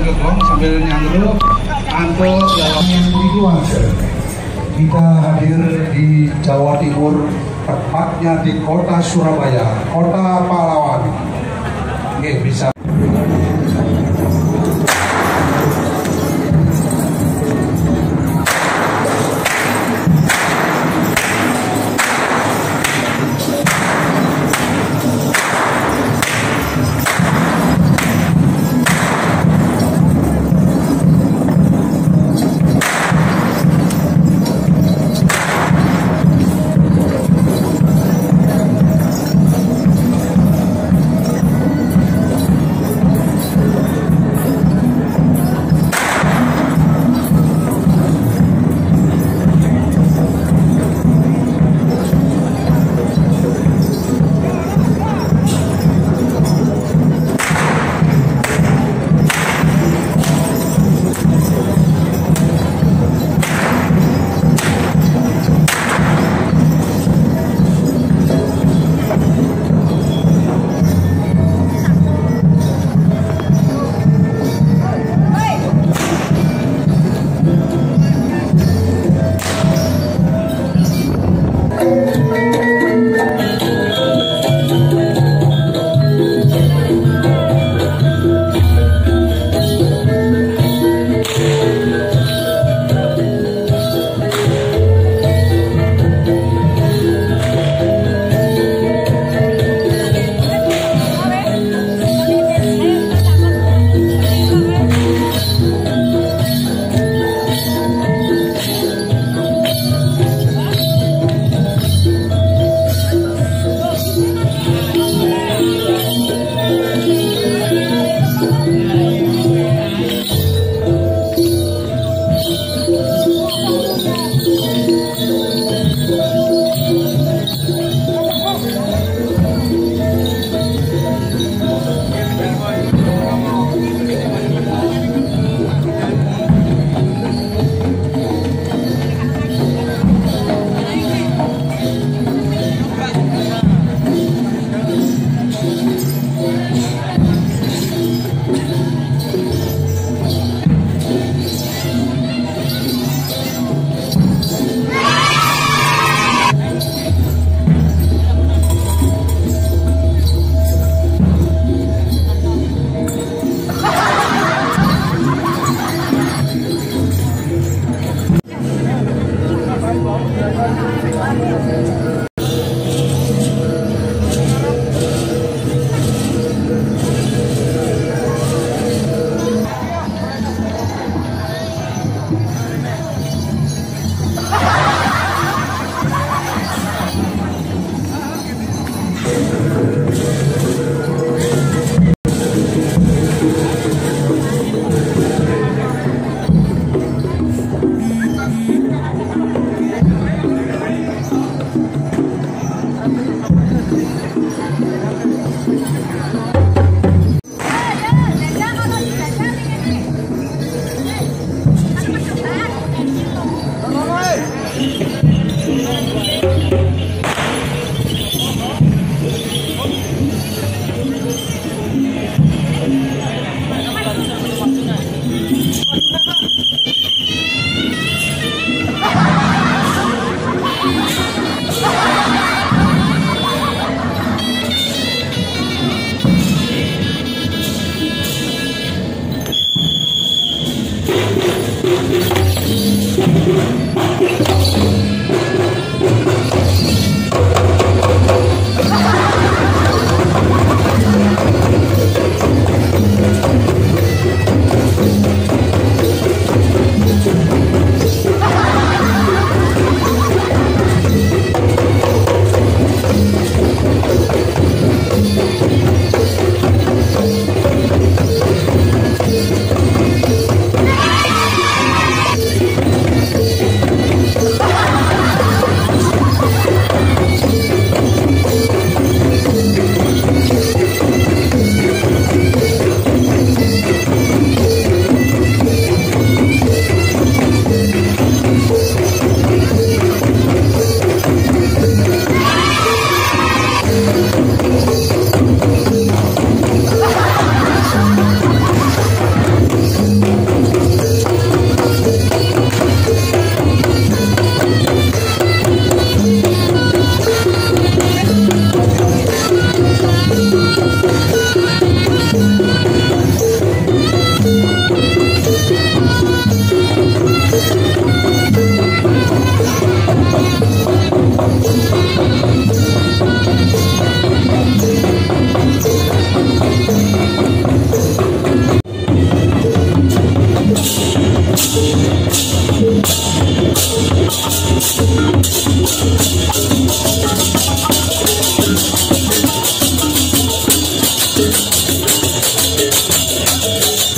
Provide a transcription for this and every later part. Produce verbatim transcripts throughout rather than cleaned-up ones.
Gegong sambil nyandro antuk yang itu aja. Kita hadir di Jawa Timur, tepatnya di kota Surabaya, kota pahlawan. Oke, bisa.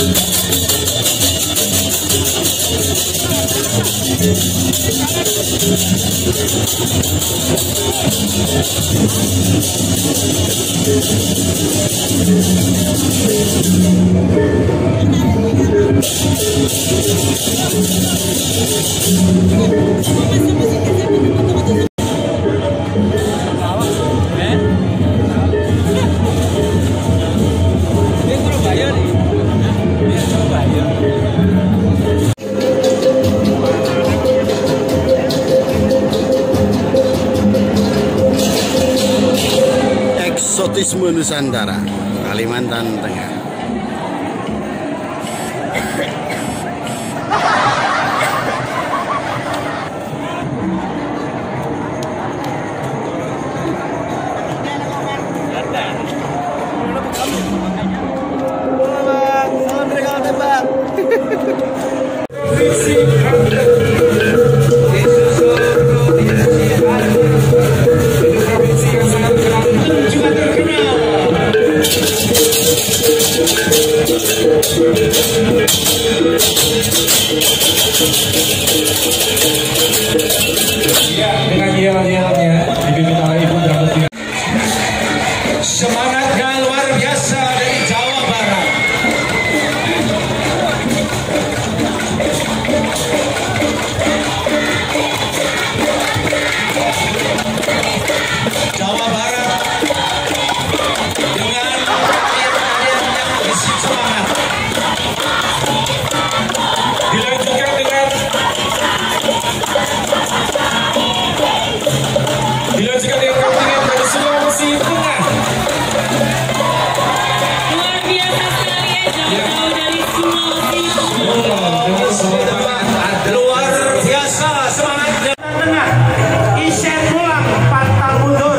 Eksotisme Nusantara, Kalimantan Tengah. Ya, dengan yel-yelnya dipimpin oleh Ibu Dramatika. Semangatnya luar biasa dari Jawa Barat. Jawa Barat dengan tarian-tarian yang berisi semangat. Dilanjutkan dengan Dilanjutkan dengan kontingen dari Sulawesi Tengah. Luar biasa sekali ya, jauh-jauh dari Sulawesi Tengah. Luar biasa semangatnya. Tengah, isen pulang pantang mundur.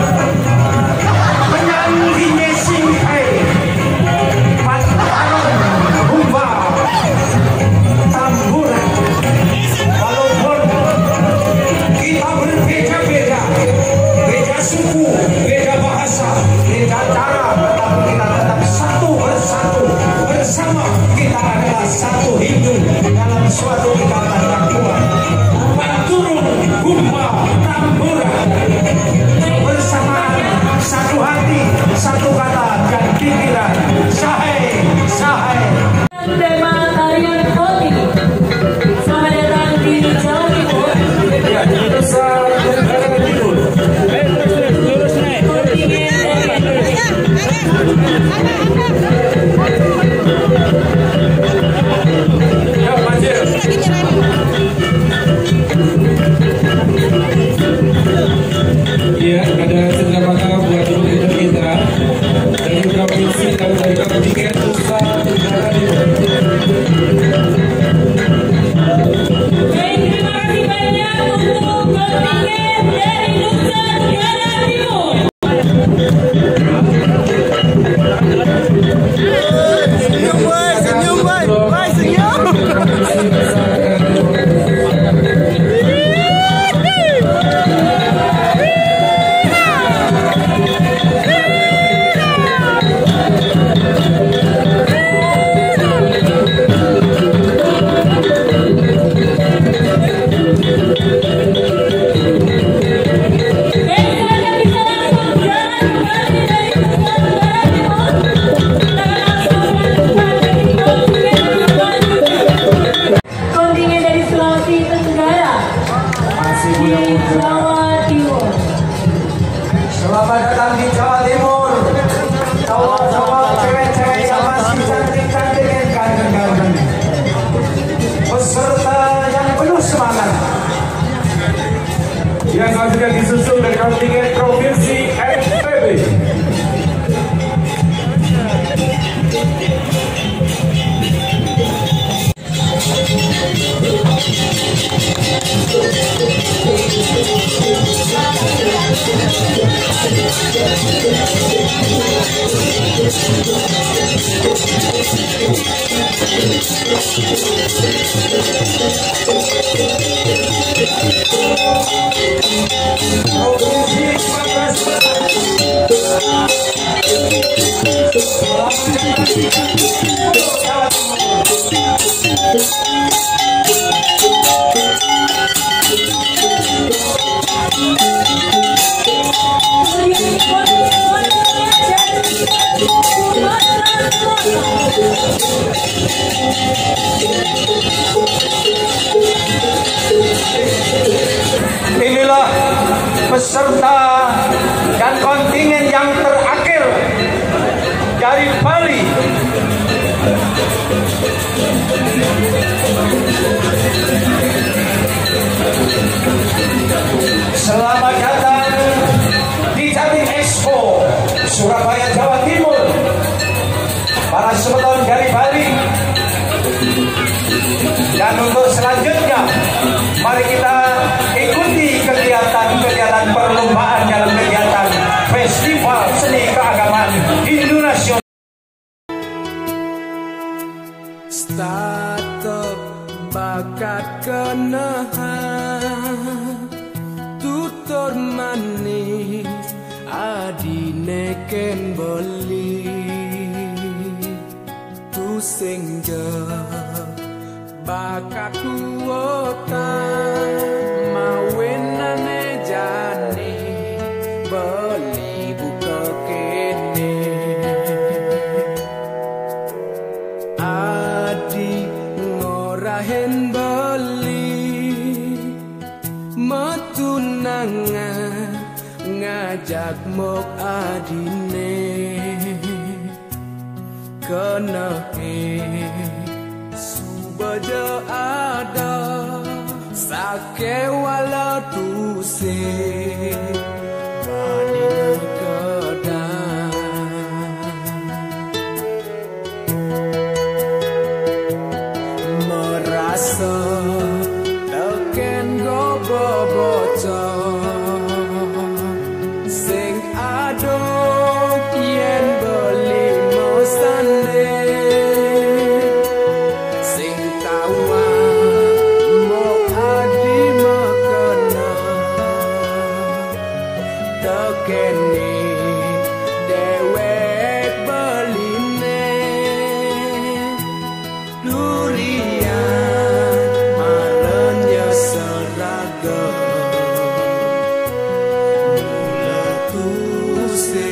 Penyanyi Nesing Hai, pantang humba, tamburan. Walaupun kita berbeda-beda, beda suku, beda bahasa, beda cara, tetapi kita tetap satu bersatu. Bersama kita adalah satu hidup dalam suatu ikatan yang kuat. Panturun, gumba, tamburan, bersamaan, satu hati, satu kata dan pikiran. Sahai, sahai. Tema tarian Koti. Selamat datang di Jawa Timur. Ya, Nusa Tenggara Timur. Ya, Majir. Iya, ada cenderamata buat ibu kita dari provinsi dan dari kontingen Nusa Tenggara Timur. Baik, terima kasih banyak untuk kontingen dari Nusa Tenggara Timur. Senyum boy, senyum boy, boy senyum. Kontingen dari Sulawesi Tenggara di Jawa Timur. Selamat datang di Jawa Timur. Cowok-cowok, cewek-cewek yang masih cantik-cantik dan ganteng-ganteng. Peserta yang penuh semangat. Yang selanjutnya disusul dari kontingen Provinsi N T B. Provinsi Inilah peserta dan kontingen yang terakhir dari Bali. Selamat datang di Jatim Expo Surabaya, Jawa Timur. Para sebelum dari Bali. Dan untuk selanjutnya, mari kita ikuti kegiatan-kegiatan perlombaan dalam kegiatan Festival Seni Keagamaan Indonesia. Startup bakat kenahan tutur manis adine ken beli tu sing bakat kuota mawenane jani beli buka kene adi ngorahen beli metunangan ngajak mok adine kena Baja ada sake wala tuse badina kedan merasa teken go bocor sing aduk yen beli mosande Say